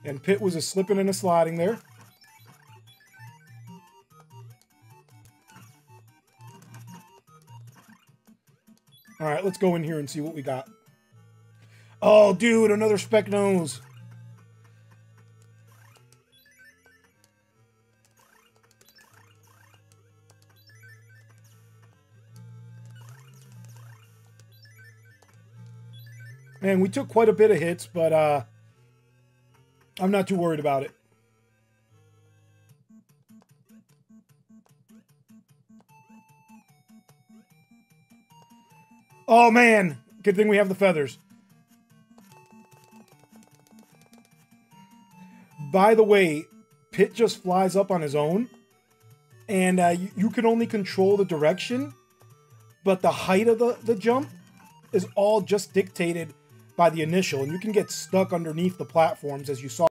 And Pit was a slipping and a sliding there. All right, let's go in here and see what we got. Oh, dude, another speck nose. Man, we took quite a bit of hits, but I'm not too worried about it. Oh, man. Good thing we have the feathers. By the way, Pit just flies up on his own. And you can only control the direction. But the height of the jump is all just dictated by the initial. And you can get stuck underneath the platforms, as you saw.